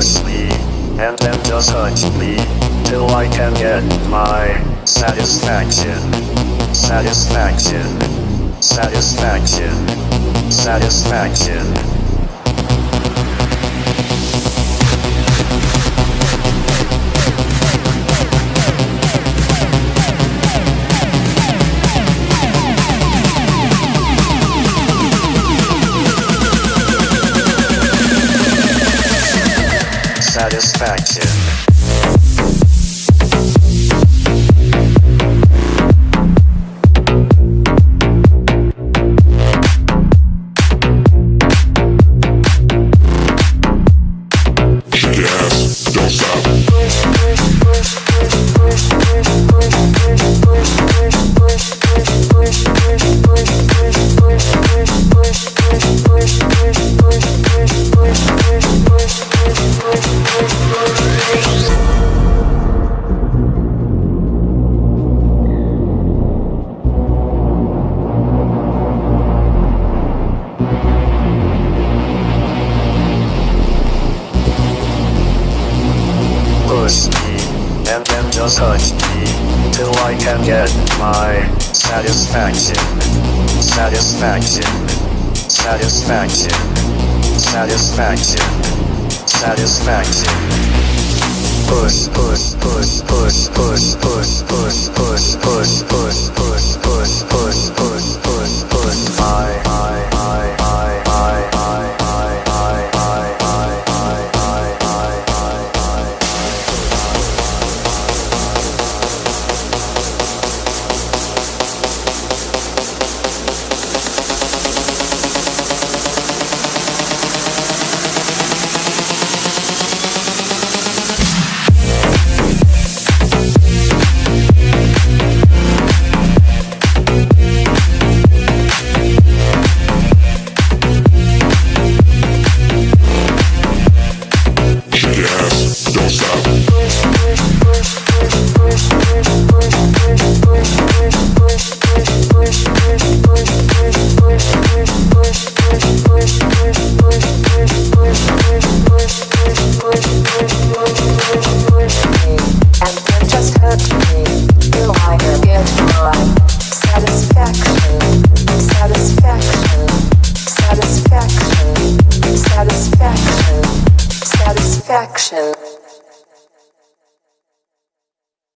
Push me, and then just touch me, till I can get my satisfaction. Satisfaction. Satisfaction. Satisfaction. Satisfaction. Push me, and then just touch me, till I can get my satisfaction. Satisfaction. Satisfaction. Satisfaction. Satisfaction. Push, push, push, push, push, push, push, push, push, push, push, push, push, push, push, push. Satisfaction.